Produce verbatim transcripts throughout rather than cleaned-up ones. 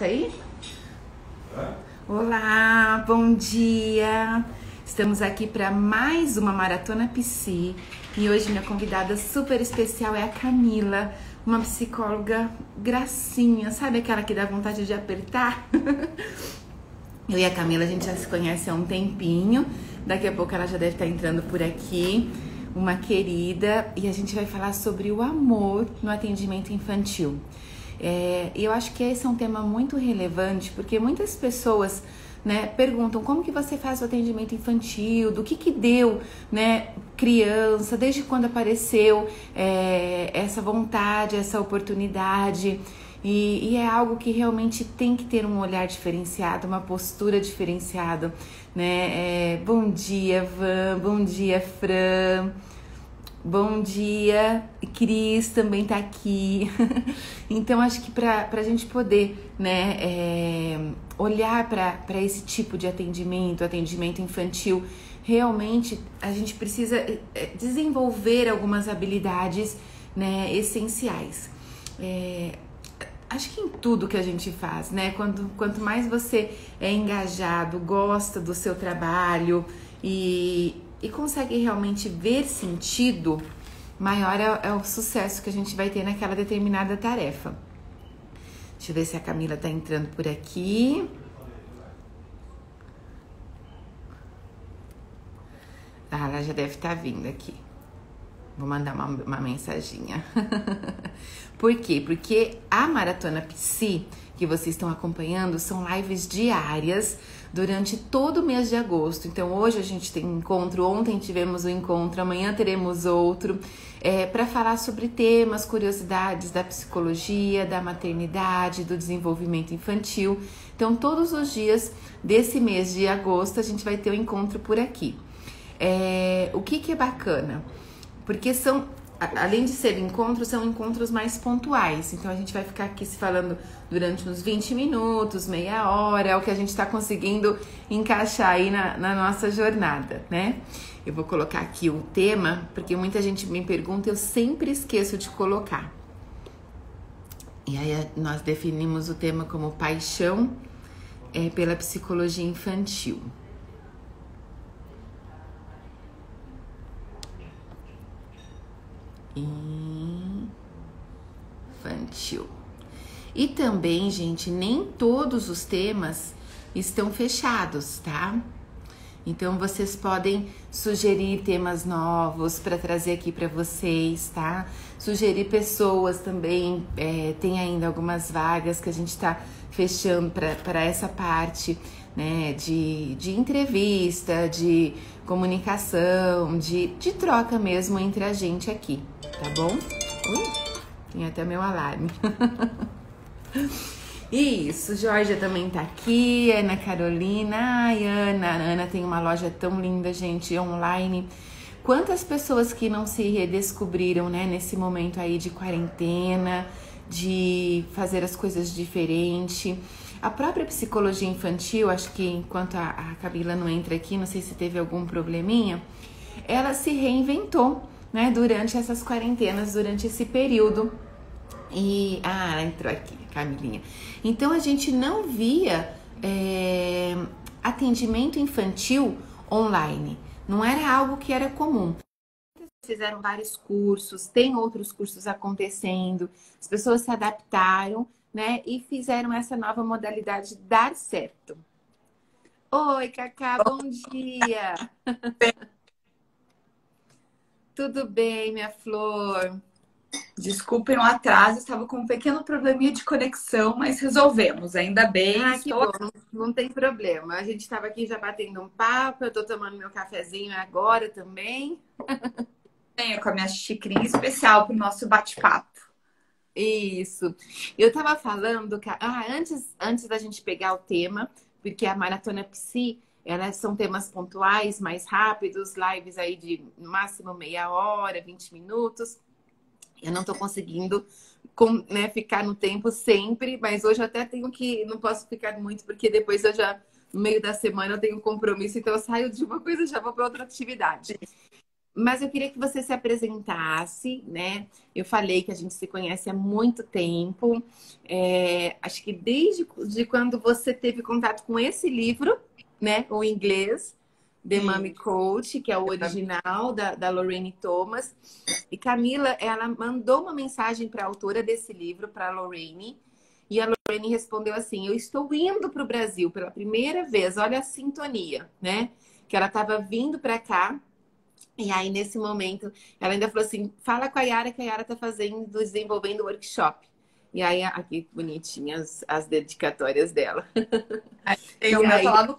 Tá aí? Olá, bom dia! Estamos aqui para mais uma Maratona Psi e hoje minha convidada super especial é a Camila, uma psicóloga gracinha, sabe aquela que dá vontade de apertar? Eu e a Camila, a gente já se conhece há um tempinho, daqui a pouco ela já deve estar entrando por aqui, uma querida, e a gente vai falar sobre o amor no atendimento infantil. É, eu acho que esse é um tema muito relevante, porque muitas pessoas, né, perguntam como que você faz o atendimento infantil, do que que deu, né, criança, desde quando apareceu é, essa vontade, essa oportunidade, e, e é algo que realmente tem que ter um olhar diferenciado, uma postura diferenciada, né? É, bom dia, Van, bom dia, Fran. Bom dia, Cris também tá aqui. Então, acho que para a gente poder, né, é, olhar para esse tipo de atendimento, atendimento infantil, realmente a gente precisa desenvolver algumas habilidades, né, essenciais. É, acho que em tudo que a gente faz, né? Quanto, quanto mais você é engajado, gosta do seu trabalho e e consegue realmente ver sentido, maior é, é o sucesso que a gente vai ter naquela determinada tarefa. Deixa eu ver se a Camila tá entrando por aqui. Ah, ela já deve estar vindo aqui. Vou mandar uma, uma mensaginha. Por quê? Porque a Maratona Psi, que vocês estão acompanhando, são lives diárias durante todo o mês de agosto. Então hoje a gente tem um encontro, ontem tivemos um encontro, amanhã teremos outro, é, para falar sobre temas, curiosidades da psicologia, da maternidade, do desenvolvimento infantil. Então todos os dias desse mês de agosto a gente vai ter um encontro por aqui. É, o que que é bacana? Porque são, além de ser encontros, são encontros mais pontuais. Então a gente vai ficar aqui se falando durante uns vinte minutos, meia hora, é o que a gente está conseguindo encaixar aí na, na nossa jornada, né? Eu vou colocar aqui o tema, porque muita gente me pergunta, eu sempre esqueço de colocar. E aí nós definimos o tema como paixão é, pela psicologia infantil. Infantil. E também, gente, nem todos os temas estão fechados, tá? Então vocês podem sugerir temas novos para trazer aqui para vocês, tá? Sugerir pessoas também, é, tem ainda algumas vagas que a gente está fechando para essa parte, né? De, de entrevista, de comunicação, de, de troca mesmo entre a gente aqui, tá bom? Ui, tem até meu alarme. Isso, Jorge também tá aqui, Ana Carolina, ai Ana, a Ana tem uma loja tão linda, gente, online. Quantas pessoas que não se redescobriram, né, nesse momento aí de quarentena, de fazer as coisas diferente. A própria psicologia infantil, acho que enquanto a, a Camila não entra aqui, não sei se teve algum probleminha, ela se reinventou, né, durante essas quarentenas, durante esse período. E, ah, ela entrou aqui, Camilinha. Então, a gente não via é, atendimento infantil online. Não era algo que era comum. Fizeram vários cursos, tem outros cursos acontecendo. As pessoas se adaptaram, né? E fizeram essa nova modalidade dar certo. Oi, Cacá, bom dia! Tudo bem, minha flor? Desculpem o atraso, estava com um pequeno probleminha de conexão, mas resolvemos, ainda bem. Ah, que Estou... bom, não, não tem problema. A gente estava aqui já batendo um papo, eu estou tomando meu cafezinho agora também. Venho com a minha xicrinha especial para o nosso bate-papo. Isso. Eu estava falando, que, ah, antes, antes da gente pegar o tema, porque a Maratona Psi, elas são temas pontuais, mais rápidos, lives aí de no máximo meia hora, vinte minutos. Eu não tô conseguindo, com, né, ficar no tempo sempre, mas hoje eu até tenho que, não posso ficar muito, porque depois eu já, no meio da semana, eu tenho um compromisso, então eu saio de uma coisa e já vou para outra atividade. Mas eu queria que você se apresentasse, né? Eu falei que a gente se conhece há muito tempo. É, acho que desde de quando você teve contato com esse livro, né? O inglês, The Mommy Sim. Coach, que é o original da, da Lorraine Thomas. E Camila, ela mandou uma mensagem para a autora desse livro, para a Lorraine. E a Lorraine respondeu assim: eu estou indo para o Brasil pela primeira vez. Olha a sintonia, né? Que ela estava vindo para cá. E aí, nesse momento, ela ainda falou assim: fala com a Yara que a Yara tá fazendo, desenvolvendo o workshop. E aí, aqui bonitinhas as, as dedicatórias dela. Aí tem E o meu tá aí, lá no.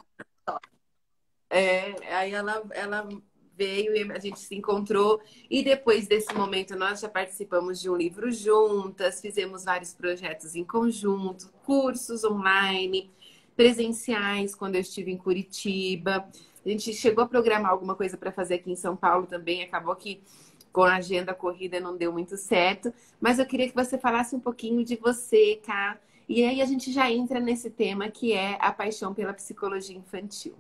é, aí ela, ela veio e a gente se encontrou. E depois desse momento, nós já participamos de um livro juntas, fizemos vários projetos em conjunto, cursos online, presenciais, quando eu estive em Curitiba. A gente chegou a programar alguma coisa para fazer aqui em São Paulo também, acabou que com a agenda corrida não deu muito certo. Mas eu queria que você falasse um pouquinho de você, Cá. E aí a gente já entra nesse tema que é a paixão pela psicologia infantil.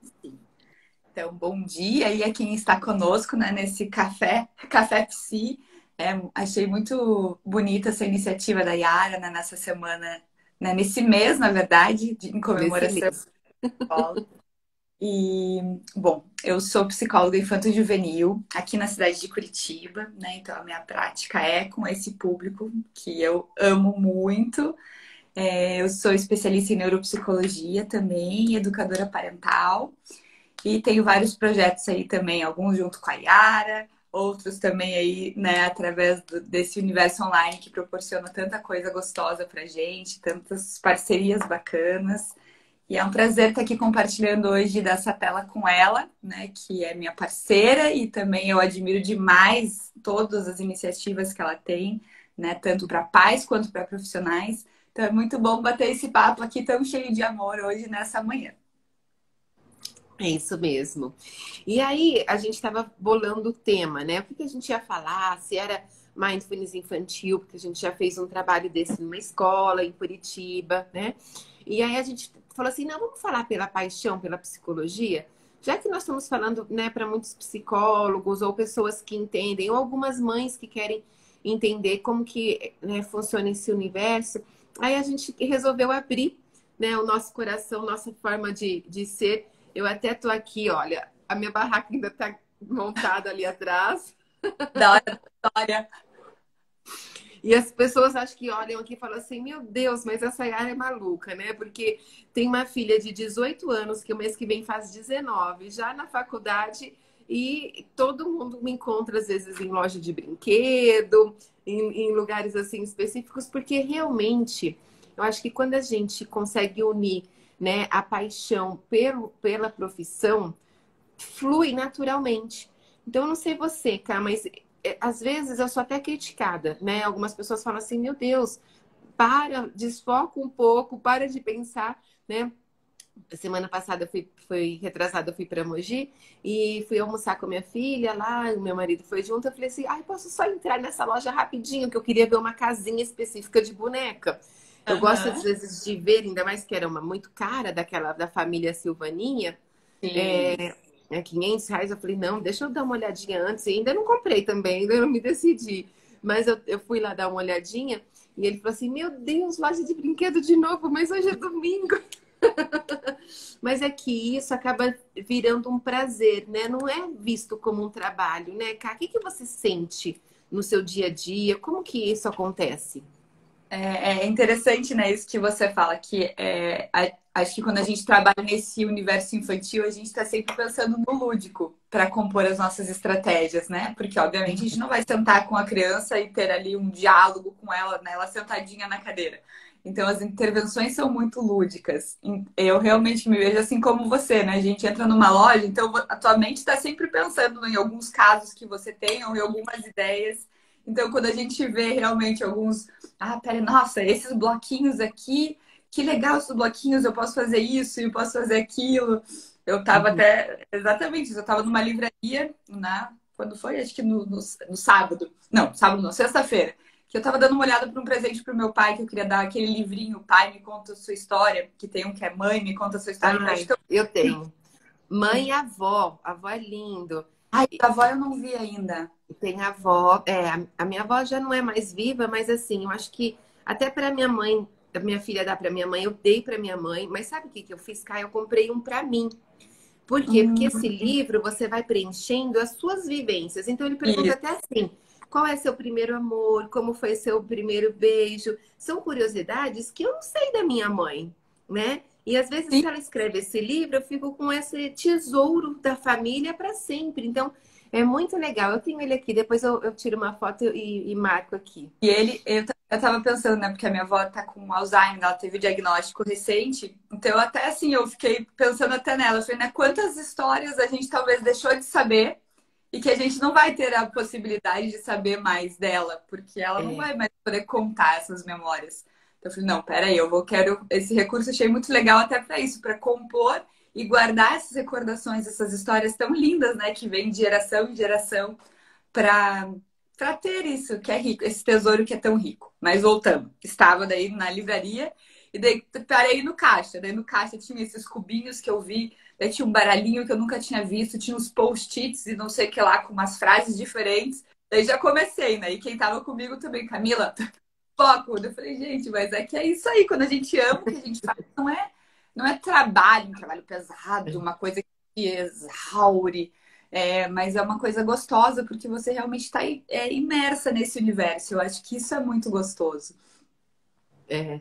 Então, bom dia e a quem está conosco, né, nesse café, Café Psi. É, achei muito bonita essa iniciativa da Yara, né, nessa semana, né, nesse mês, na verdade, de, em Nesse comemoração mês. à escola. E, bom, eu sou psicóloga infanto-juvenil aqui na cidade de Curitiba, né? Então a minha prática é com esse público que eu amo muito. É, eu sou especialista em neuropsicologia também, educadora parental. E tenho vários projetos aí também, alguns junto com a Yara, outros também aí, né, através do, desse universo online que proporciona tanta coisa gostosa pra gente, tantas parcerias bacanas. E é um prazer estar aqui compartilhando hoje dessa tela com ela, né, que é minha parceira e também eu admiro demais todas as iniciativas que ela tem, né, tanto para pais quanto para profissionais. Então é muito bom bater esse papo aqui tão cheio de amor hoje nessa manhã. É isso mesmo. E aí, a gente estava bolando o tema, né? O que que a gente ia falar? Se era mindfulness infantil, porque a gente já fez um trabalho desse numa escola em Curitiba, né? E aí a gente falou assim: não, vamos falar pela paixão, pela psicologia, já que nós estamos falando, né, para muitos psicólogos ou pessoas que entendem, ou algumas mães que querem entender como que, né, funciona esse universo. Aí a gente resolveu abrir, né, o nosso coração, nossa forma de, de ser. Eu até tô aqui, olha, a minha barraca ainda tá montada ali atrás. Da hora da história. E as pessoas acho que olham aqui e falam assim: meu Deus, mas essa Yara é maluca, né? Porque tem uma filha de dezoito anos, que o mês que vem faz dezenove, já na faculdade, e todo mundo me encontra, às vezes, em loja de brinquedo, em, em lugares assim específicos, porque realmente eu acho que quando a gente consegue unir, né, a paixão pelo, pela profissão, flui naturalmente. Então, eu não sei você, cara, mas é, às vezes eu sou até criticada, né? Algumas pessoas falam assim: meu Deus, para, desfoca um pouco, para de pensar, né? Semana passada eu fui, foi retrasada, eu fui para Mogi e fui almoçar com a minha filha lá, o meu marido foi junto. Eu falei assim: ai, posso só entrar nessa loja rapidinho, que eu queria ver uma casinha específica de boneca. Eu gosto, às Aham. vezes, de ver, ainda mais que era uma muito cara, daquela da família Silvaninha, Sim. é quinhentos reais. Eu falei: não, deixa eu dar uma olhadinha antes. E ainda não comprei também, ainda não me decidi. Mas eu, eu fui lá dar uma olhadinha e ele falou assim: meu Deus, loja de brinquedo de novo, mas hoje é domingo. Mas é que isso acaba virando um prazer, né? Não é visto como um trabalho, né, Cá? O que que você sente no seu dia a dia? Como que isso acontece? É, é interessante, né, isso que você fala, que é, a- acho que quando a gente trabalha nesse universo infantil, a gente está sempre pensando no lúdico para compor as nossas estratégias, né? Porque, obviamente, a gente não vai sentar com a criança e ter ali um diálogo com ela, né, ela sentadinha na cadeira. Então, as intervenções são muito lúdicas. Eu realmente me vejo assim como você, né? A gente entra numa loja, então a tua mente está sempre pensando em alguns casos que você tem ou em algumas ideias. Então, quando a gente vê realmente alguns ah, pera, nossa, esses bloquinhos aqui, que legal esses bloquinhos, eu posso fazer isso, eu posso fazer aquilo. Eu tava Uhum. até, exatamente isso, eu tava numa livraria, na, quando foi? Acho que no, no, no sábado. Não, sábado não, sexta-feira. Que eu tava dando uma olhada para um presente pro meu pai, que eu queria dar aquele livrinho, Pai, me conta a sua história, que tem um que é Mãe, me conta a sua história. Eu acho Ai, tão... eu tenho. Mãe e avó. Avó é lindo. Ai, a avó eu não vi ainda. Tem a avó, é, a a minha avó já não é mais viva, mas assim, eu acho que até para minha mãe, a minha filha dá para minha mãe, eu dei para minha mãe, mas sabe o que que eu fiz, Kai? Eu comprei um para mim. Por quê? Porque Hum, esse livro você vai preenchendo as suas vivências. Então ele pergunta isso. até assim: qual é seu primeiro amor? Como foi seu primeiro beijo? São curiosidades que eu não sei da minha mãe, né? E às vezes, Sim. se ela escreve esse livro, eu fico com esse tesouro da família para sempre. Então, é muito legal. Eu tenho ele aqui, depois eu, eu tiro uma foto e, e marco aqui. E ele, eu, t- eu tava pensando, né? Porque a minha avó tá com Alzheimer, ela teve o diagnóstico recente. Então, eu até assim, eu fiquei pensando até nela. Eu falei, né? Quantas histórias a gente talvez deixou de saber e que a gente não vai ter a possibilidade de saber mais dela, porque ela não É, vai mais poder contar essas memórias. Então, eu falei, não, peraí, eu vou, quero esse recurso, achei muito legal até para isso, para compor e guardar essas recordações, essas histórias tão lindas, né? Que vêm de geração em geração para para ter isso que é rico, esse tesouro que é tão rico. Mas voltando, estava daí na livraria e daí parei no caixa. Daí no caixa tinha esses cubinhos que eu vi, daí tinha um baralhinho que eu nunca tinha visto, tinha uns post-its e não sei o que lá com umas frases diferentes. Daí já comecei, né? E quem tava comigo também, Camila, foco. Eu falei, gente, mas é que é isso aí, quando a gente ama o que a gente faz, não é, não é trabalho, um trabalho pesado, uma coisa que exaure, é, mas é uma coisa gostosa porque você realmente está é, imersa nesse universo. Eu acho que isso é muito gostoso. é,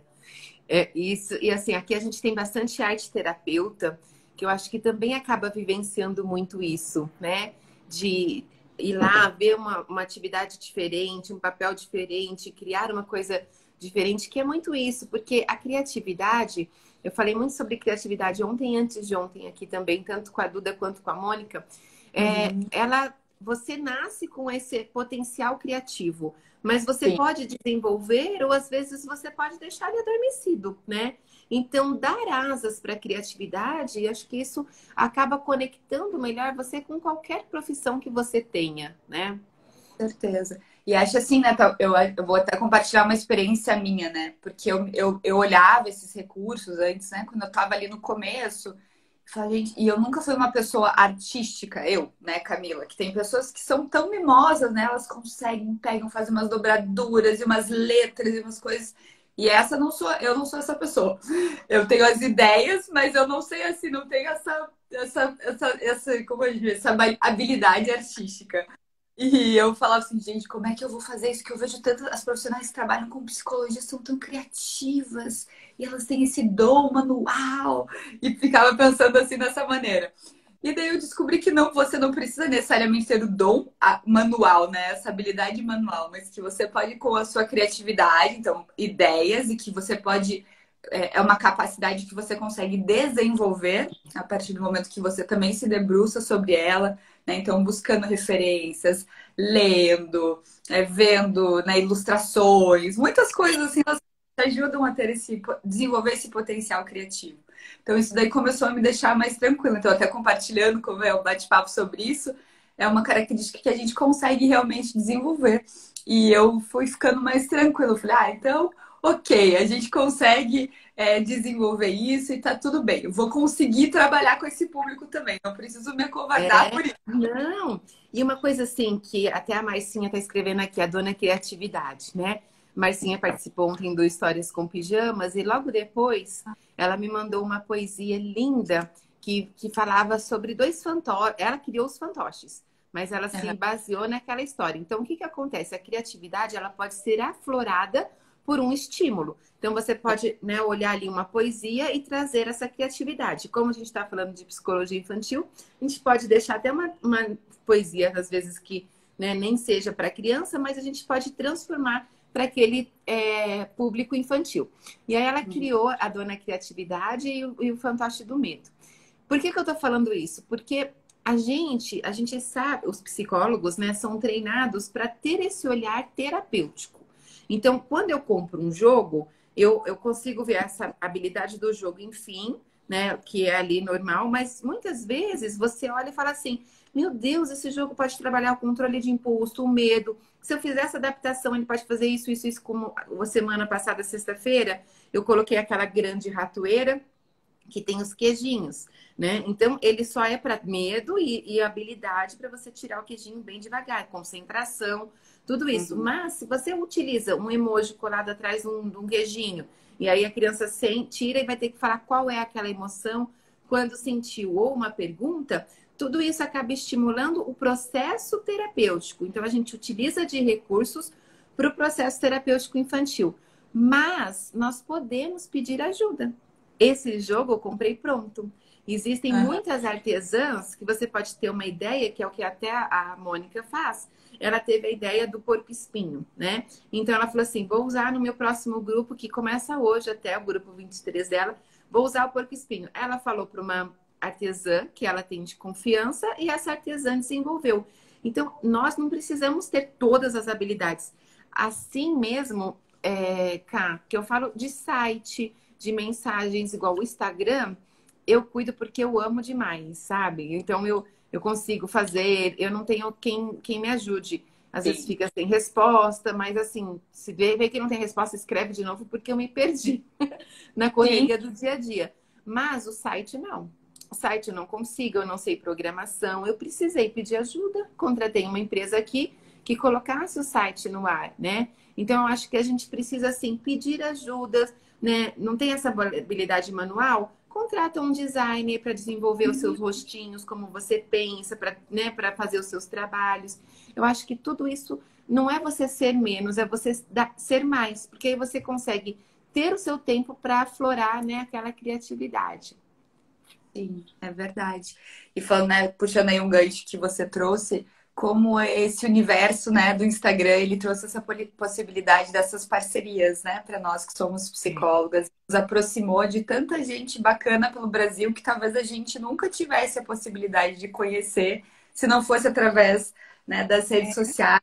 é isso. E assim, aqui a gente tem bastante arte terapeuta, que eu acho que também acaba vivenciando muito isso, né? De ir lá, ver uma, uma atividade diferente, um papel diferente, criar uma coisa diferente, que é muito isso, porque a criatividade, eu falei muito sobre criatividade ontem e antes de ontem aqui também, tanto com a Duda quanto com a Mônica. É, Uhum. ela, você nasce com esse potencial criativo, mas você Sim, pode desenvolver ou às vezes você pode deixar ele adormecido, né? Então, dar asas para a criatividade, acho que isso acaba conectando melhor você com qualquer profissão que você tenha, né? certeza. E acho assim, né? tá- Eu, eu vou até compartilhar uma experiência minha, né? Porque eu, eu, eu olhava esses recursos antes, né? Quando eu estava ali no começo. Falei, gente, e eu nunca fui uma pessoa artística, eu, né, Camila? Que tem pessoas que são tão mimosas, né? Elas conseguem, pegam, fazem umas dobraduras e umas letras e umas coisas. E essa não sou, eu não sou essa pessoa. Eu tenho as ideias, mas eu não sei assim, não tenho essa, essa, essa, essa, como eu digo, essa habilidade artística. E eu falava assim, gente, como é que eu vou fazer isso? Que eu vejo tantas as profissionais que trabalham com psicologia são tão criativas e elas têm esse dom manual e ficava pensando assim dessa maneira. E daí eu descobri que não, você não precisa necessariamente ter o dom a- manual, né? Essa habilidade manual, mas que você pode com a sua criatividade, então ideias e que você pode é é uma capacidade que você consegue desenvolver a partir do momento que você também se debruça sobre ela, né? Então, buscando referências, lendo, é, vendo, né, ilustrações, muitas coisas assim, elas te ajudam a ter esse, desenvolver esse potencial criativo. Então, isso daí começou a me deixar mais tranquila. Então, até compartilhando como é o bate-papo sobre isso, é uma característica que a gente consegue realmente desenvolver. E eu fui ficando mais tranquila. Eu falei, ah, então, ok, a gente consegue é, desenvolver isso e tá tudo bem. Eu vou conseguir trabalhar com esse público também. Não preciso me acovardar É, por isso. não. E uma coisa assim que até a Marcinha tá escrevendo aqui, a dona Criatividade, né? Marcinha participou ontem do Histórias com Pijamas e logo depois ela me mandou uma poesia linda que, que falava sobre dois fantoches. Ela criou os fantoches, mas ela se Aham. baseou naquela história. Então, o que que acontece? A criatividade, ela pode ser aflorada por um estímulo. Então, você pode, né, olhar ali uma poesia e trazer essa criatividade. Como a gente está falando de psicologia infantil, a gente pode deixar até uma, uma poesia, às vezes, que né, nem seja para criança, mas a gente pode transformar para aquele é, público infantil. E aí ela criou a Dona Criatividade e o, e o Fantoche do Medo. Por que que eu estou falando isso? Porque a gente, a gente sabe, os psicólogos, né, são treinados para ter esse olhar terapêutico. Então, quando eu compro um jogo, eu, eu consigo ver essa habilidade do jogo, enfim, né, que é ali normal, mas muitas vezes você olha e fala assim: meu Deus, esse jogo pode trabalhar o controle de impulso, o medo. Se eu fizer essa adaptação, ele pode fazer isso, isso, isso, como a semana passada, sexta-feira, eu coloquei aquela grande ratoeira que tem os queijinhos, né? Então, ele só é para medo e, e habilidade para você tirar o queijinho bem devagar, concentração, tudo isso. Uhum. Mas, se você utiliza um emoji colado atrás de um, de um queijinho, e aí a criança sem, tira e vai ter que falar qual é aquela emoção quando sentiu, ou uma pergunta, tudo isso acaba estimulando o processo terapêutico. Então, a gente utiliza de recursos para o processo terapêutico infantil. Mas nós podemos pedir ajuda. Esse jogo eu comprei pronto. Existem Uhum. muitas artesãs que você pode ter uma ideia, que é o que até a Mônica faz. Ela teve a ideia do porco-espinho, né? Então ela falou assim: vou usar no meu próximo grupo, que começa hoje até o grupo vinte e três dela, vou usar o porco-espinho. Ela falou para uma artesã que ela tem de confiança e essa artesã desenvolveu. Então, nós não precisamos ter todas as habilidades. Assim mesmo, é, Cá, que eu falo de site, de mensagens, igual o Instagram, eu cuido porque eu amo demais, sabe? Então eu, eu consigo fazer, eu não tenho quem, quem me ajude. Às vezes Sim. fica sem resposta, mas assim, se vê, vê que não tem resposta, escreve de novo porque eu me perdi na Sim. correria do dia a dia. Mas o site não. O site eu não consigo, eu não sei programação, eu precisei pedir ajuda. Contratei uma empresa aqui que colocasse o site no ar, né? Então eu acho que a gente precisa assim pedir ajuda, né? Não tem essa habilidade manual? Contrata um designer para desenvolver os seus rostinhos, como você pensa, para, né, para fazer os seus trabalhos. Eu acho que tudo isso não é você ser menos, é você dar, ser mais, porque aí você consegue ter o seu tempo para aflorar, né, aquela criatividade. Sim, é verdade. E falando, né, puxando aí um gancho que você trouxe, como esse universo, né, do Instagram, ele trouxe essa poli- possibilidade dessas parcerias, né, para nós que somos É. psicólogas, nos aproximou de tanta gente bacana pelo Brasil que talvez a gente nunca tivesse a possibilidade de conhecer se não fosse através, né, das redes sociais.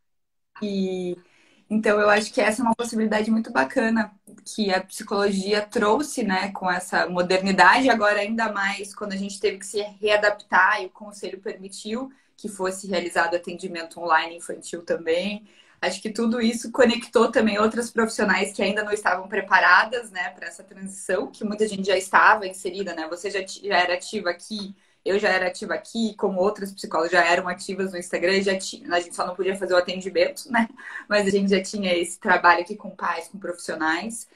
E então eu acho que essa é uma possibilidade muito bacana que a psicologia trouxe, né, com essa modernidade, agora ainda mais quando a gente teve que se readaptar e o conselho permitiu que fosse realizado atendimento online infantil também. Acho que tudo isso conectou também outras profissionais que ainda não estavam preparadas, né, para essa transição, que muita gente já estava inserida, né? Você já, já era ativa aqui, eu já era ativa aqui, como outras psicólogas já eram ativas no Instagram, já tinha, a gente só não podia fazer o atendimento, né? Mas a gente já tinha esse trabalho aqui com pais, com profissionais.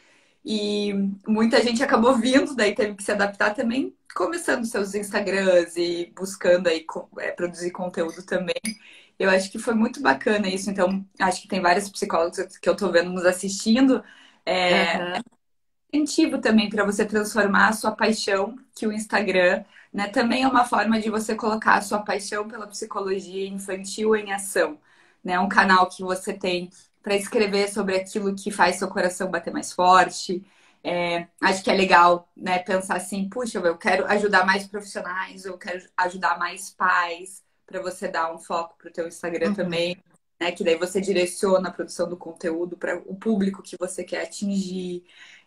E muita gente acabou vindo, daí teve que se adaptar também, começando seus Instagrams e buscando aí é, produzir conteúdo também. Eu acho que foi muito bacana isso. Então, acho que tem vários psicólogos que eu tô vendo nos assistindo. É, Aham. incentivo também para você transformar a sua paixão, que o Instagram, né, também é uma forma de você colocar a sua paixão pela psicologia infantil em ação, né? Um canal que você tem para escrever sobre aquilo que faz seu coração bater mais forte. É, acho que é legal, né, pensar assim, puxa, eu quero ajudar mais profissionais, eu quero ajudar mais pais, para você dar um foco para o teu Instagram Uhum. também, né? Que daí você direciona a produção do conteúdo para o público que você quer atingir.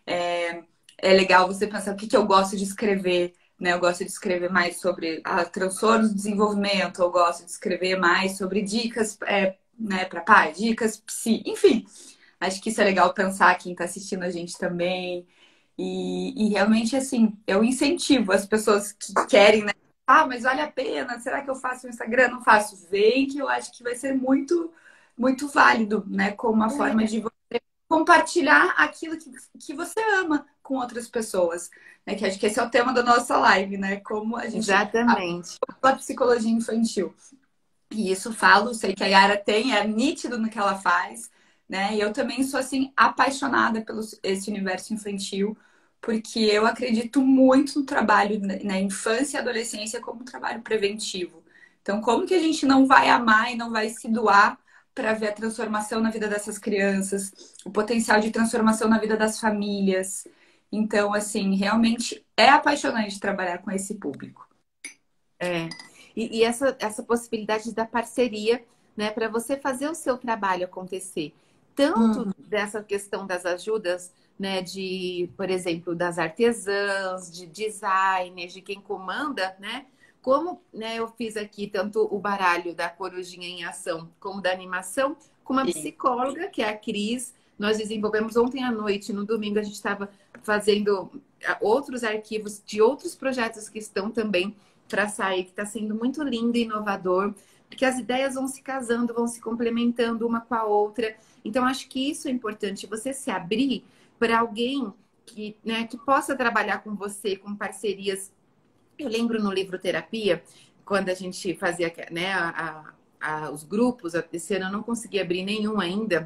É, é legal você pensar o que, que eu gosto de escrever, né? Eu gosto de escrever mais sobre a transtornos do desenvolvimento, eu gosto de escrever mais sobre dicas, é, né, para pai, dicas psi, enfim. Acho que isso é legal pensar quem está assistindo a gente também. E, e realmente, assim, eu incentivo as pessoas que querem, né? Ah, mas vale a pena? Será que eu faço o Instagram? Não faço. Vem que eu acho que vai ser muito, muito válido, né? Como uma forma de compartilhar aquilo que, que você ama com outras pessoas, né? Que acho que esse é o tema da nossa live, né? Como a gente Exatamente. a psicologia infantil. E isso falo, sei que a Yara tem, é nítido no que ela faz, né? E eu também sou assim apaixonada pelo esse universo infantil, porque eu acredito muito no trabalho na infância e adolescência como um trabalho preventivo. Então, como que a gente não vai amar e não vai se doar para ver a transformação na vida dessas crianças, o potencial de transformação na vida das famílias? Então, assim, realmente é apaixonante trabalhar com esse público. É. E, e essa, essa possibilidade da parceria, né, para você fazer o seu trabalho acontecer. Tanto Uhum. dessa questão das ajudas, né, de, por exemplo, das artesãs, de designers, de quem comanda, né? Como, né, eu fiz aqui tanto o baralho da Corujinha em Ação como da animação, com uma Sim. psicóloga, que é a Cris. Nós desenvolvemos ontem à noite, no domingo, a gente estava fazendo outros arquivos de outros projetos que estão também para sair, que está sendo muito lindo e inovador, porque as ideias vão se casando, vão se complementando uma com a outra. Então, acho que isso é importante, você se abrir para alguém que, né, que possa trabalhar com você, com parcerias. Eu lembro no livro Terapia, quando a gente fazia, né, a, a, a, os grupos, esse ano eu não consegui abrir nenhum ainda,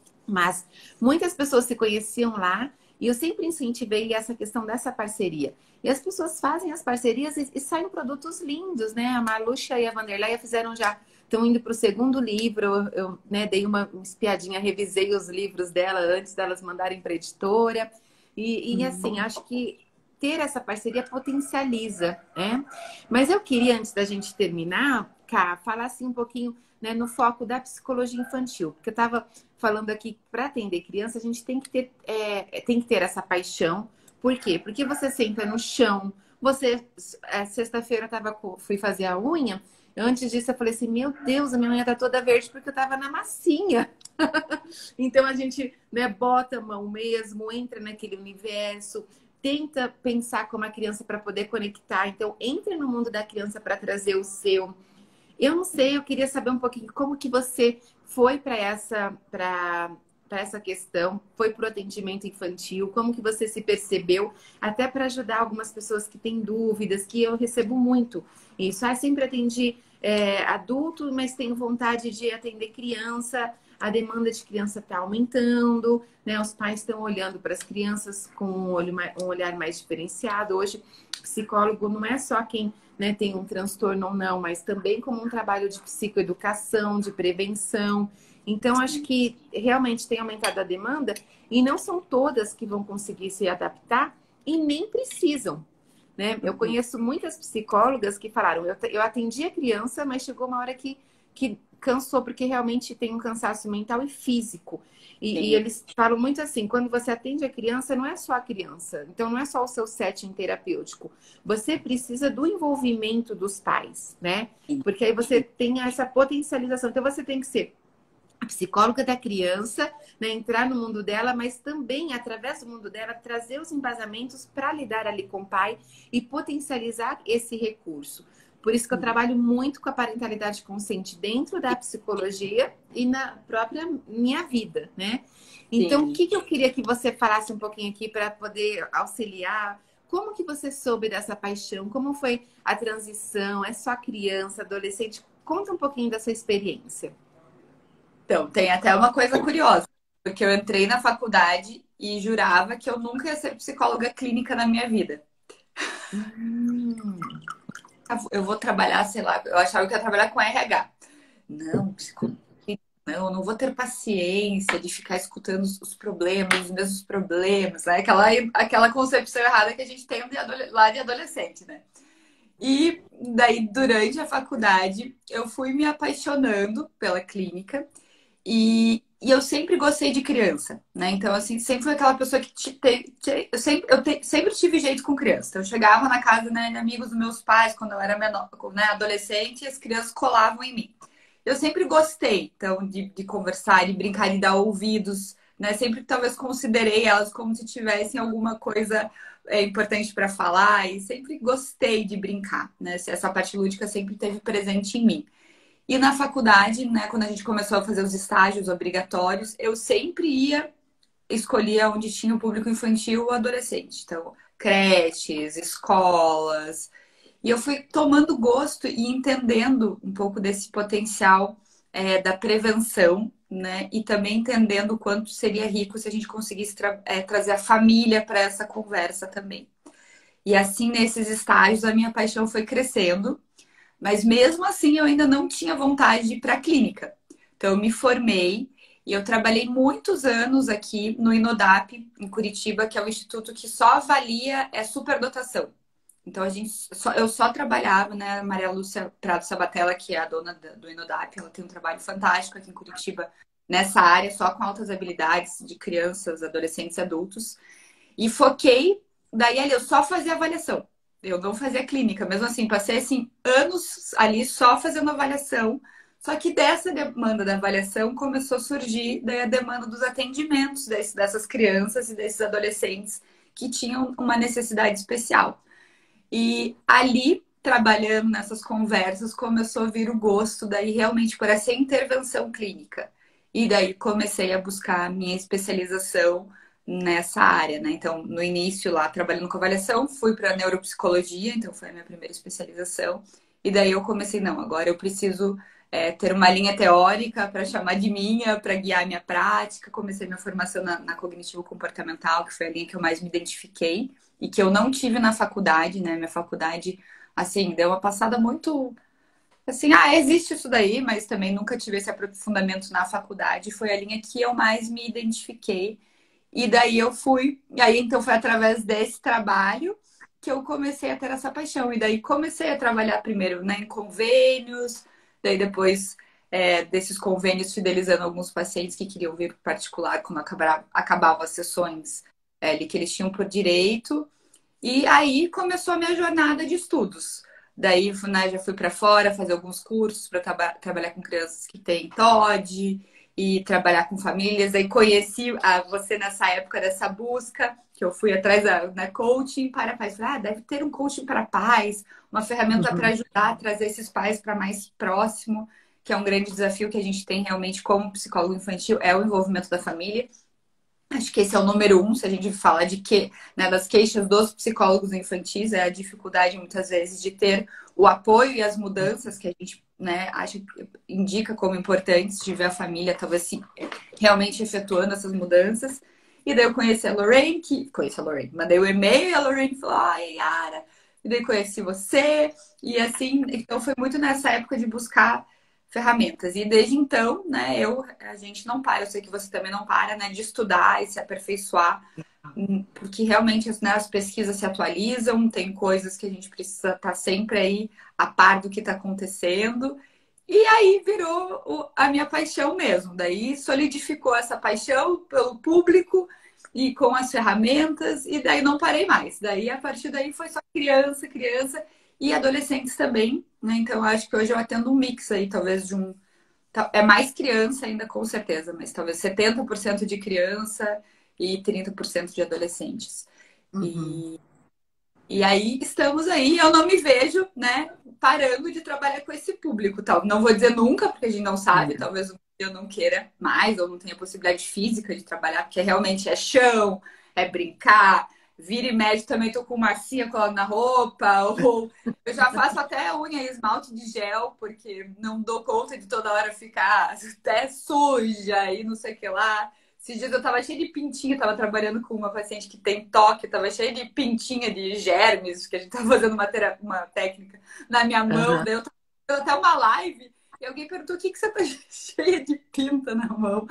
mas muitas pessoas se conheciam lá e eu sempre incentivei essa questão dessa parceria. E as pessoas fazem as parcerias e, e saem produtos lindos, né? A Marluxa e a Vanderleia fizeram já, estão indo para o segundo livro. Eu, eu né, dei uma espiadinha, revisei os livros dela antes delas mandarem para a editora. E, e assim, acho que ter essa parceria potencializa, né? Mas eu queria, antes da gente terminar, Ká, falar assim um pouquinho, né, no foco da psicologia infantil. Porque eu estava falando aqui, para atender criança, a gente tem que ter, é, tem que ter essa paixão. Por quê? Porque você senta no chão, você... é, sexta-feira eu tava, fui fazer a unha, antes disso eu falei assim, meu Deus, a minha unha tá toda verde porque eu tava na massinha. Então a gente, né, bota a mão mesmo, entra naquele universo, tenta pensar como a criança para poder conectar. Então, entra no mundo da criança para trazer o seu. Eu não sei, eu queria saber um pouquinho como que você foi para essa, para para essa questão, foi para o atendimento infantil, como que você se percebeu, até para ajudar algumas pessoas que têm dúvidas, que eu recebo muito isso. Ah, sempre atendi é, adulto, mas tenho vontade de atender criança, a demanda de criança está aumentando, né? Os pais estão olhando para as crianças com um, olho mais, um olhar mais diferenciado. Hoje, psicólogo não é só quem, né, tem um transtorno ou não, mas também como um trabalho de psicoeducação, de prevenção. Então, acho que realmente tem aumentado a demanda e não são todas que vão conseguir se adaptar e nem precisam, né? Eu conheço muitas psicólogas que falaram, eu, eu atendi a criança, mas chegou uma hora que, que cansou, porque realmente tem um cansaço mental e físico. E, e eles falam muito assim, quando você atende a criança, não é só a criança. Então, não é só o seu setting terapêutico. Você precisa do envolvimento dos pais, né? Porque aí você tem essa potencialização. Então, você tem que ser a psicóloga da criança, né, entrar no mundo dela, mas também, através do mundo dela, trazer os embasamentos para lidar ali com o pai e potencializar esse recurso. Por isso que eu trabalho muito com a parentalidade consciente dentro da psicologia e na própria minha vida, né? Então, Sim. o que, que eu queria que você falasse um pouquinho aqui para poder auxiliar? Como que você soube dessa paixão? Como foi a transição? É só criança, adolescente? Conta um pouquinho da sua experiência. Então, tem até uma coisa curiosa, porque eu entrei na faculdade e jurava que eu nunca ia ser psicóloga clínica na minha vida. Hum. Eu vou trabalhar, sei lá, eu achava que ia trabalhar com R H. Não, psicóloga, não, eu não vou ter paciência de ficar escutando os problemas, os mesmos problemas, né? Aquela, aquela concepção errada que a gente tem lá de adolescente, né? E daí, durante a faculdade, eu fui me apaixonando pela clínica. E, e eu sempre gostei de criança, né? Então, assim, sempre fui aquela pessoa que te, te, te, eu, sempre, eu te, sempre tive jeito com criança. Então, eu chegava na casa, né, de amigos dos meus pais, quando eu era menor, né, adolescente, e as crianças colavam em mim. Eu sempre gostei, então, de, de conversar, de brincar, de dar ouvidos, né? Sempre, talvez, considerei elas como se tivessem alguma coisa é, importante para falar. E sempre gostei de brincar, né? Essa parte lúdica sempre esteve presente em mim. E na faculdade, né, quando a gente começou a fazer os estágios obrigatórios, eu sempre ia, escolhia onde tinha o público infantil ou adolescente. Então, creches, escolas. E eu fui tomando gosto e entendendo um pouco desse potencial é, da prevenção, né? E também entendendo o quanto seria rico se a gente conseguisse tra é, trazer a família para essa conversa também. E assim, nesses estágios, a minha paixão foi crescendo. Mas mesmo assim, eu ainda não tinha vontade de ir para a clínica. Então, eu me formei e eu trabalhei muitos anos aqui no Inodap, em Curitiba, que é um instituto que só avalia é superdotação. Então, a gente só, eu só trabalhava, né? A Maria Lúcia Prado Sabatella, que é a dona do Inodap, ela tem um trabalho fantástico aqui em Curitiba nessa área, só com altas habilidades de crianças, adolescentes e adultos. E foquei, daí ali eu só fazia avaliação. Eu não fazia clínica, mesmo assim, passei assim, anos ali só fazendo avaliação. Só que dessa demanda da avaliação começou a surgir daí a demanda dos atendimentos desse, dessas crianças e desses adolescentes que tinham uma necessidade especial. E ali, trabalhando nessas conversas, começou a vir o gosto daí realmente por essa intervenção clínica. E daí comecei a buscar a minha especialização nessa área, né? Então, no início lá, trabalhando com avaliação, fui para neuropsicologia, então foi a minha primeira especialização. E daí eu comecei, não, agora eu preciso é, ter uma linha teórica para chamar de minha, para guiar a minha prática. Comecei minha formação na, na cognitivo-comportamental, que foi a linha que eu mais me identifiquei e que eu não tive na faculdade, né? Minha faculdade, assim, deu uma passada muito assim, ah, existe isso daí, mas também nunca tive esse aprofundamento na faculdade. Foi a linha que eu mais me identifiquei. E daí eu fui, e aí então foi através desse trabalho que eu comecei a ter essa paixão. E daí comecei a trabalhar primeiro, né, em convênios, daí depois é, desses convênios fidelizando alguns pacientes que queriam vir para particular quando acabava, acabavam as sessões é, que eles tinham por direito. E aí começou a minha jornada de estudos. Daí, né, já fui para fora fazer alguns cursos para traba trabalhar com crianças que têm T O D e trabalhar com famílias. Aí conheci a, você nessa época dessa busca, que eu fui atrás da né, coaching para pais. Falei, ah, deve ter um coaching para pais, uma ferramenta para ajudar a trazer esses pais para mais próximo, que é um grande desafio que a gente tem realmente como psicólogo infantil, é o envolvimento da família. Acho que esse é o número um, se a gente falar de que, né, das queixas dos psicólogos infantis, é a dificuldade, muitas vezes, de ter o apoio e as mudanças que a gente, né, acha, indica como importantes de ver a família, talvez sim, realmente efetuando essas mudanças. E daí eu conheci a Lorraine, que... Conheci a Lorraine, mandei o um e-mail e a Lorraine falou, ai, Yara. E daí conheci você. E assim, então foi muito nessa época de buscar ferramentas. E desde então, né, eu, a gente não para, eu sei que você também não para, né, de estudar e se aperfeiçoar, porque realmente, né, as pesquisas se atualizam, tem coisas que a gente precisa estar sempre aí a par do que está acontecendo. E aí virou o, a minha paixão mesmo. Daí solidificou essa paixão pelo público e com as ferramentas, e daí não parei mais. Daí, a partir daí, foi só criança, criança e adolescentes também, né? Então, eu acho que hoje eu atendo um mix aí, talvez de um... É mais criança ainda, com certeza, mas talvez setenta por cento de criança e trinta por cento de adolescentes. Uhum. E, e aí, estamos aí. Eu não me vejo, né, parando de trabalhar com esse público. Tal. Não vou dizer nunca, porque a gente não sabe, É. talvez eu não queira mais, ou não tenha possibilidade física de trabalhar, porque realmente é chão, é brincar. Vira e mexe, também tô com massinha colando na roupa, ou eu já faço até unha e esmalte de gel, porque não dou conta de toda hora ficar até suja e não sei o que lá. Esses dias eu tava cheia de pintinha, tava trabalhando com uma paciente que tem toque, tava cheia de pintinha de germes, que a gente tava fazendo uma, terapia, uma técnica na minha mão, Uhum. daí eu tava fazendo até uma live, e alguém perguntou, o que, que você tá cheia de pinta na mão?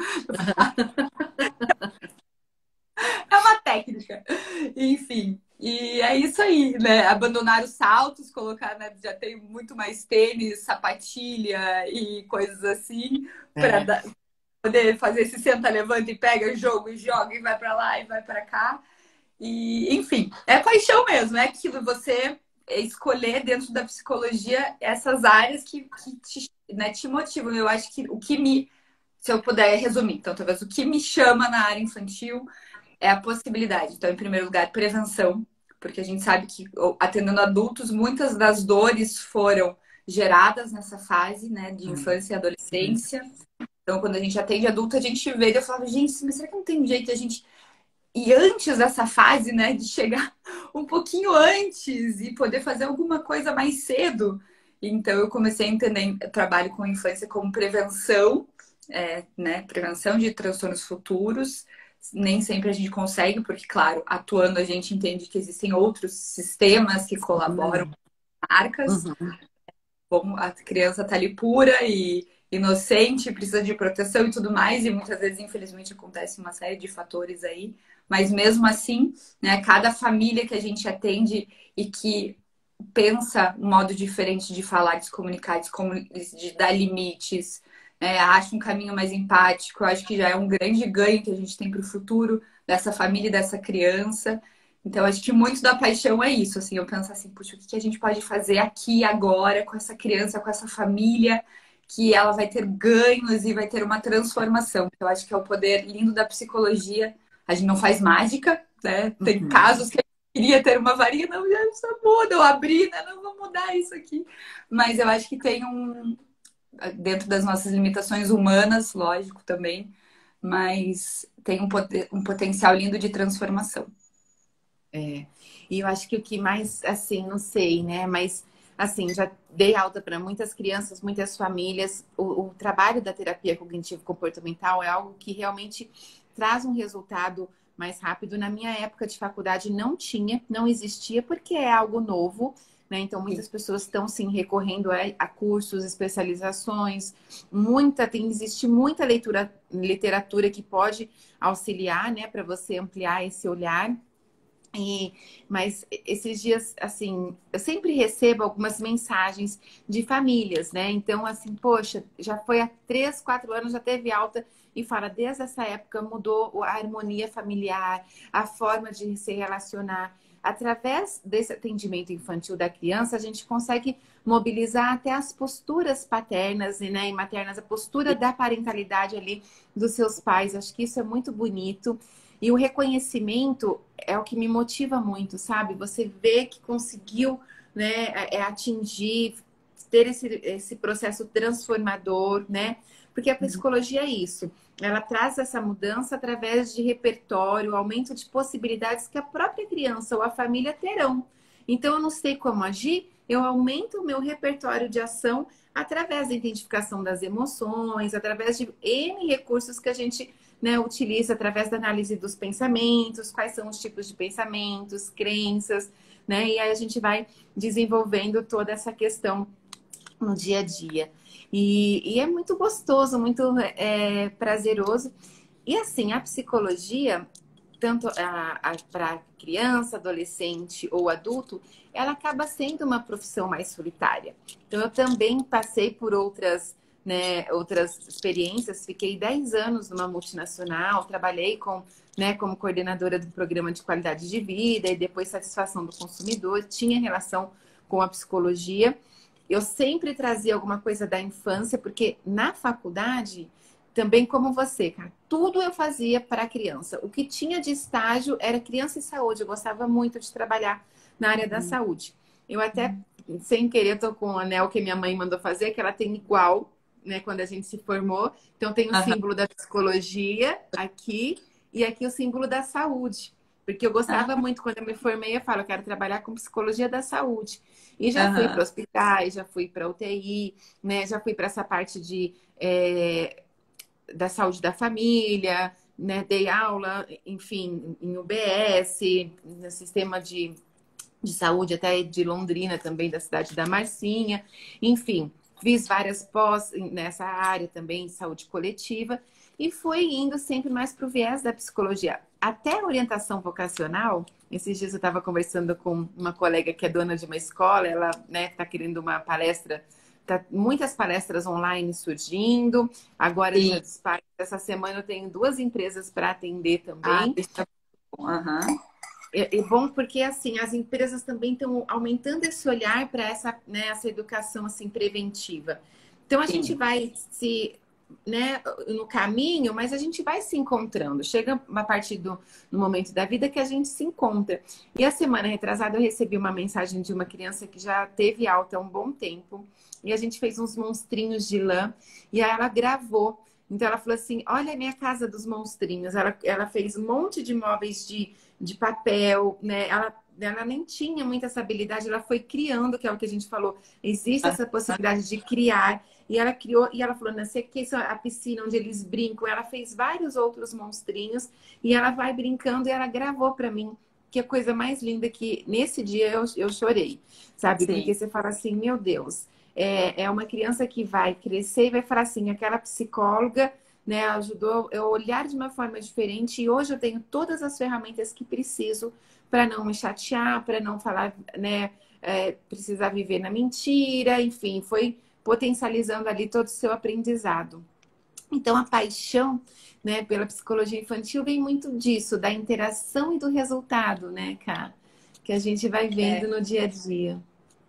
É uma técnica. Enfim. E é isso aí, né? Abandonar os saltos, colocar, né? Já tem muito mais tênis, sapatilha e coisas assim, para É. poder fazer esse senta, levanta e pega jogo e joga e vai para lá e vai para cá. E, enfim, é paixão mesmo, é aquilo, você escolher dentro da psicologia essas áreas que, que te, né, te motivam. Eu acho que o que me, se eu puder resumir, então, talvez o que me chama na área infantil é a possibilidade. Então, em primeiro lugar, prevenção, porque a gente sabe que atendendo adultos, muitas das dores foram geradas nessa fase, né, de infância e adolescência. Então, quando a gente atende adulto, a gente vê, e eu falo, gente, mas será que não tem jeito de a gente ir antes dessa fase, né, de chegar um pouquinho antes e poder fazer alguma coisa mais cedo? Então, eu comecei a entender trabalho com infância como prevenção, é, né, prevenção de transtornos futuros. Nem sempre a gente consegue, porque, claro, atuando a gente entende que existem outros sistemas que colaboram com marcas. Uhum. Bom, a criança tá ali pura e inocente, precisa de proteção e tudo mais, e muitas vezes, infelizmente, acontece uma série de fatores aí. Mas mesmo assim, né, cada família que a gente atende e que pensa um modo diferente de falar, de se comunicar, de, se comun- de dar limites, né, acha um caminho mais empático, eu acho que já é um grande ganho que a gente tem para o futuro dessa família e dessa criança. Então, acho que muito da paixão é isso, assim, eu penso assim, puxa, o que que a gente pode fazer aqui, agora, com essa criança, com essa família, que ela vai ter ganhos e vai ter uma transformação. Eu acho que é o poder lindo da psicologia, A gente não faz mágica, né? Tem Uhum. casos que eu queria ter uma varinha, não, já só muda, eu abri, né? Não vou mudar isso aqui. Mas eu acho que tem um, dentro das nossas limitações humanas, lógico também, mas tem um, poten um potencial lindo de transformação. É. E eu acho que o que mais, assim, não sei, né? Mas, assim, já dei alta para muitas crianças, muitas famílias. O, o trabalho da terapia cognitivo-comportamental é algo que realmente traz um resultado mais rápido. Na minha época de faculdade não tinha, não existia, porque é algo novo, né? Então, muitas pessoas estão, sim, recorrendo a, a cursos, especializações. Muita, tem, existe muita leitura, literatura que pode auxiliar, né? Para você ampliar esse olhar. E, mas esses dias, assim, eu sempre recebo algumas mensagens de famílias, né? Então, assim, poxa, já foi há três, quatro anos, já teve alta e fala, desde essa época mudou a harmonia familiar, a forma de se relacionar. Através desse atendimento infantil da criança, a gente consegue mobilizar até as posturas paternas, né, e maternas, a postura da parentalidade ali dos seus pais. Acho que isso é muito bonito. E o reconhecimento é o que me motiva muito, sabe? Você vê que conseguiu, né, é, atingir, ter esse, esse processo transformador, né? Porque a psicologia é isso. Ela traz essa mudança através de repertório, aumento de possibilidades que a própria criança ou a família terão. Então, eu não sei como agir, eu aumento o meu repertório de ação através da identificação das emoções, através de N recursos que a gente, né, utiliza através da análise dos pensamentos, quais são os tipos de pensamentos, crenças, né? E aí a gente vai desenvolvendo toda essa questão no dia a dia. E, e é muito gostoso, muito é, prazeroso. E assim, a psicologia, tanto para criança, adolescente ou adulto, ela acaba sendo uma profissão mais solitária. Então, eu também passei por outras, né, outras experiências. Fiquei dez anos numa multinacional, trabalhei com, né, como coordenadora do programa de qualidade de vida e depois satisfação do consumidor. Tinha relação com a psicologia. Eu sempre trazia alguma coisa da infância, porque na faculdade, também como você, cara, tudo eu fazia para criança. O que tinha de estágio era criança e saúde. Eu gostava muito de trabalhar na área da saúde. Eu até, sem querer, tô com o anel que minha mãe mandou fazer, que ela tem igual, né, quando a gente se formou. Então tem o Aham, símbolo da psicologia aqui e aqui o símbolo da saúde. Porque eu gostava ah, muito, quando eu me formei, eu falo, eu quero trabalhar com psicologia da saúde. E já fui aham, para hospitais, já fui para U T I, né? Já fui para essa parte de, é, da saúde da família, né? Dei aula, enfim, em U B S, no sistema de, de saúde até de Londrina também, da cidade da Marcinha. Enfim, fiz várias pós nessa área também, saúde coletiva. E foi indo sempre mais para o viés da psicologia. Até a orientação vocacional, esses dias eu estava conversando com uma colega que é dona de uma escola, ela, né, está querendo uma palestra, tá muitas palestras online surgindo. Agora, sim. Dia dos Pais, essa semana eu tenho duas empresas para atender Ah, também. isso é bom. Aham, É, é bom porque assim as empresas também estão aumentando esse olhar para essa, né, essa educação assim preventiva. Então a gente sim. vai se, né, no caminho, mas a gente vai se encontrando. Chega uma parte do no momento da vida que a gente se encontra. E a semana retrasada eu recebi uma mensagem de uma criança que já teve alta há um bom tempo e a gente fez uns monstrinhos de lã e aí ela gravou. Então ela falou assim: olha a minha casa dos monstrinhos. Ela, ela fez um monte de móveis de de papel, né? Ela, ela nem tinha muita essa habilidade, ela foi criando, que é o que a gente falou. Existe essa Aham, possibilidade de criar. E ela criou, e ela falou, não sei o que, isso é a piscina onde eles brincam. Ela fez vários outros monstrinhos e ela vai brincando e ela gravou para mim. Que é a coisa mais linda que nesse dia eu, eu chorei, sabe? Porque sim. você fala assim, meu Deus, é, é uma criança que vai crescer e vai falar assim, aquela psicóloga, né, ajudou eu a olhar de uma forma diferente e hoje eu tenho todas as ferramentas que preciso para não me chatear, para não falar, né, é, precisar viver na mentira, enfim, foi potencializando ali todo o seu aprendizado. Então a paixão, né, pela psicologia infantil vem muito disso, da interação e do resultado, né, cara, que a gente vai vendo É. no dia a dia.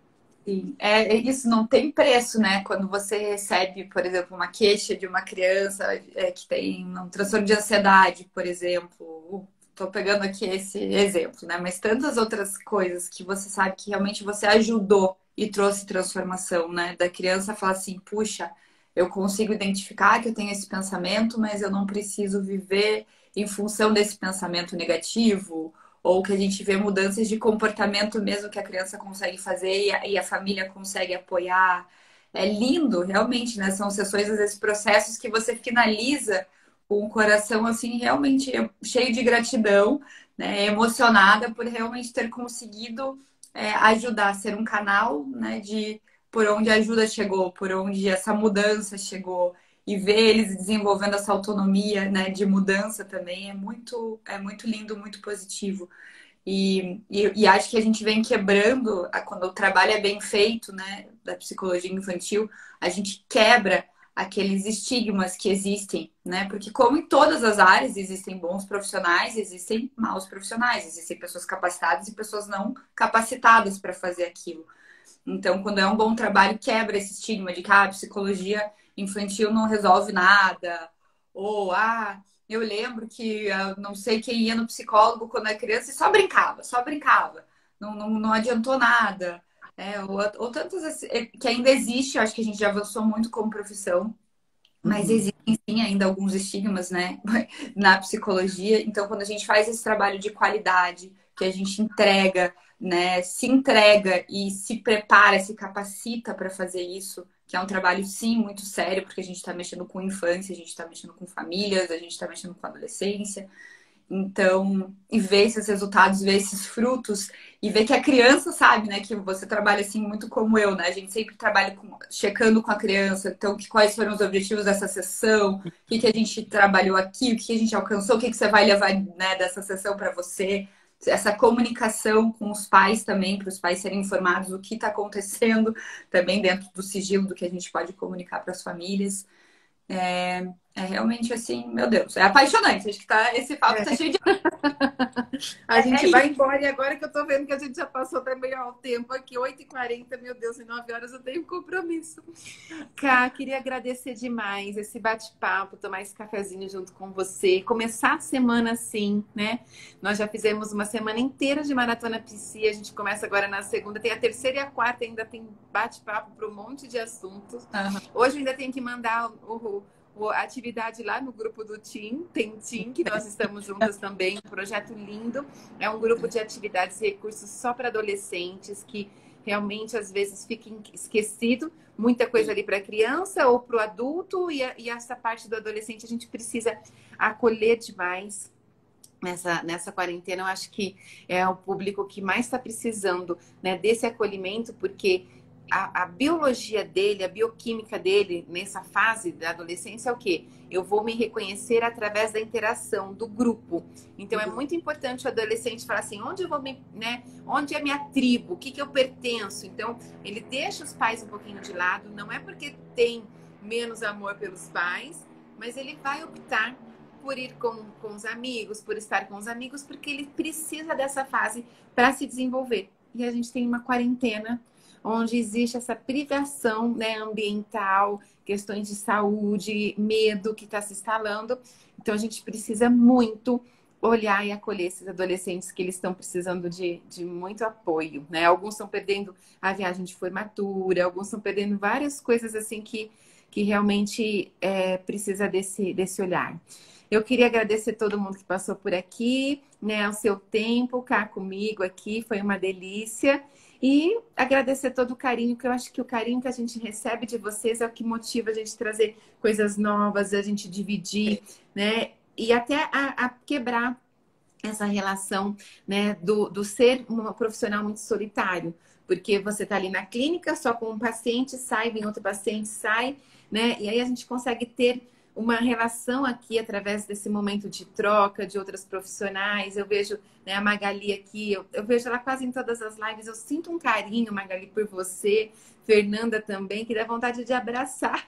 Sim, é, é isso não tem preço, né? Quando você recebe, por exemplo, uma queixa de uma criança é, que tem um transtorno de ansiedade, por exemplo. Estou pegando aqui esse exemplo, né? Mas tantas outras coisas que você sabe que realmente você ajudou e trouxe transformação, né? Da criança falar assim, puxa, eu consigo identificar que eu tenho esse pensamento, mas eu não preciso viver em função desse pensamento negativo, ou que a gente vê mudanças de comportamento mesmo que a criança consegue fazer e a, e a família consegue apoiar. É lindo, realmente, né? São sessões, às vezes, processos que você finaliza com o coração, assim, realmente cheio de gratidão, né? Emocionada por realmente ter conseguido é, ajudar, ser um canal, né? De por onde a ajuda chegou, por onde essa mudança chegou e ver eles desenvolvendo essa autonomia, né, de mudança também é muito, é muito lindo, muito positivo. E, e, e acho que a gente vem quebrando, quando o trabalho é bem feito, né, da psicologia infantil, a gente quebra aqueles estigmas que existem, né? Porque como em todas as áreas existem bons profissionais, existem maus profissionais, existem pessoas capacitadas e pessoas não capacitadas para fazer aquilo. Então, quando é um bom trabalho, quebra esse estigma de que ah, a psicologia infantil não resolve nada. Ou, ah, eu lembro que eu não sei quem ia no psicólogo quando era criança e só brincava, só brincava. Não, não, não adiantou nada. É, ou, ou tantas que ainda existe, eu acho que a gente já avançou muito como profissão, mas Uhum. existem sim ainda alguns estigmas, né, na psicologia. Então, quando a gente faz esse trabalho de qualidade, que a gente entrega, né, se entrega e se prepara, se capacita para fazer isso, que é um trabalho sim muito sério, porque a gente está mexendo com infância, a gente está mexendo com famílias, a gente está mexendo com adolescência. Então, e ver esses resultados, ver esses frutos e ver que a criança sabe, né, que você trabalha assim muito como eu, né? A gente sempre trabalha com, checando com a criança, então, que, quais foram os objetivos dessa sessão, o que, que a gente trabalhou aqui, o que, que a gente alcançou, o que, que você vai levar, né, dessa sessão para você. Essa comunicação com os pais também, para os pais serem informados do que está acontecendo, também dentro do sigilo do que a gente pode comunicar para as famílias. É, é realmente assim, meu Deus, é apaixonante. Acho que tá, esse papo tá cheio de. A É, gente é vai isso. embora e agora que eu tô vendo que a gente já passou também ó, o tempo aqui, oito e quarenta, meu Deus, em nove horas eu tenho um compromisso. Cá, queria agradecer demais esse bate-papo, tomar esse cafezinho junto com você, começar a semana assim, né? Nós já fizemos uma semana inteira de Maratona Psi, a gente começa agora na segunda, tem a terceira e a quarta, ainda tem bate-papo para um monte de assuntos. Aham. Hoje eu ainda tenho que mandar o, o, a atividade lá no grupo do Tim, tem Tim, que nós estamos juntas também, um projeto lindo, é um grupo de atividades e recursos só para adolescentes, que realmente às vezes fica esquecido, muita coisa ali para a criança ou para o adulto, e, a, e essa parte do adolescente a gente precisa acolher demais. Nessa, nessa quarentena, eu acho que é o público que mais está precisando, né, desse acolhimento, porque a, a biologia dele, a bioquímica dele, nessa fase da adolescência, é o quê? Eu vou me reconhecer através da interação, do grupo. Então, é muito importante o adolescente falar assim, onde eu vou me, né? Onde é a minha tribo? O que, que eu pertenço? Então, ele deixa os pais um pouquinho de lado, não é porque tem menos amor pelos pais, mas ele vai optar por ir com, com os amigos, por estar com os amigos, porque ele precisa dessa fase para se desenvolver. E a gente tem uma quarentena onde existe essa privação, né, ambiental, questões de saúde, medo que está se instalando. Então, a gente precisa muito olhar e acolher esses adolescentes que eles estão precisando de, de muito apoio, né? Alguns estão perdendo a viagem de formatura, alguns estão perdendo várias coisas assim que, que realmente é, precisa desse, desse olhar. Eu queria agradecer todo mundo que passou por aqui, né, o seu tempo, cá comigo aqui, foi uma delícia. E agradecer todo o carinho, que eu acho que o carinho que a gente recebe de vocês é o que motiva a gente trazer coisas novas, a gente dividir, né? E até a, a quebrar essa relação, né, do, do ser um profissional muito solitário. Porque você está ali na clínica só com um paciente, sai, vem outro paciente, sai, né? E aí a gente consegue ter uma relação aqui através desse momento de troca de outras profissionais. Eu vejo, né, a Magali aqui, eu, eu vejo ela quase em todas as lives, eu sinto um carinho, Magali, por você, Fernanda também, que dá vontade de abraçar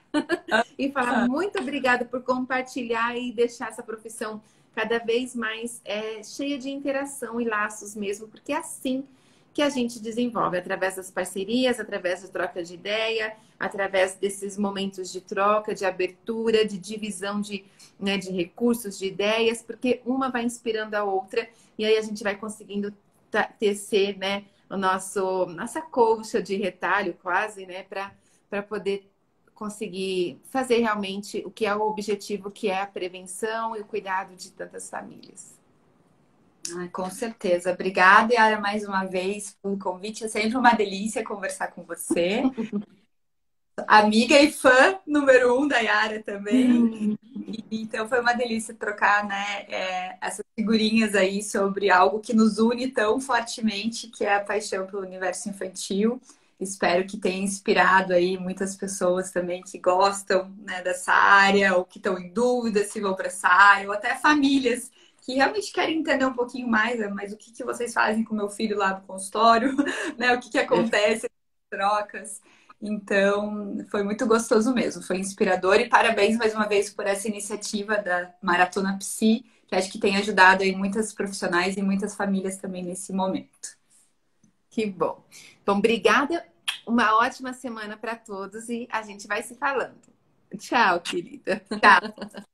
e falar muito obrigada por compartilhar e deixar essa profissão cada vez mais é, cheia de interação e laços mesmo, porque é assim que a gente desenvolve através das parcerias, através da troca de ideia, através desses momentos de troca, de abertura, de divisão de, né, de recursos, de ideias, porque uma vai inspirando a outra e aí a gente vai conseguindo tecer, né, o nosso, nossa colcha de retalho quase, né, para para poder conseguir fazer realmente o que é o objetivo, que é a prevenção e o cuidado de tantas famílias. Ah, com certeza. Obrigada, Yara, mais uma vez pelo convite. É sempre uma delícia conversar com você. Amiga e fã número um da Yara também. Hum. E, então foi uma delícia trocar, né, é, essas figurinhas aí sobre algo que nos une tão fortemente, que é a paixão pelo universo infantil. Espero que tenha inspirado aí muitas pessoas também que gostam, né, dessa área, ou que estão em dúvida se vão para essa área, ou até famílias que realmente querem entender um pouquinho mais, né, mas o que, que vocês fazem com o meu filho lá no consultório, né, o que, que acontece nas trocas. Então, foi muito gostoso mesmo, foi inspirador e parabéns mais uma vez por essa iniciativa da Maratona Psi, que acho que tem ajudado aí muitas profissionais e muitas famílias também nesse momento. Que bom. Bom, obrigada. Uma ótima semana para todos e a gente vai se falando. Tchau, querida. Tchau.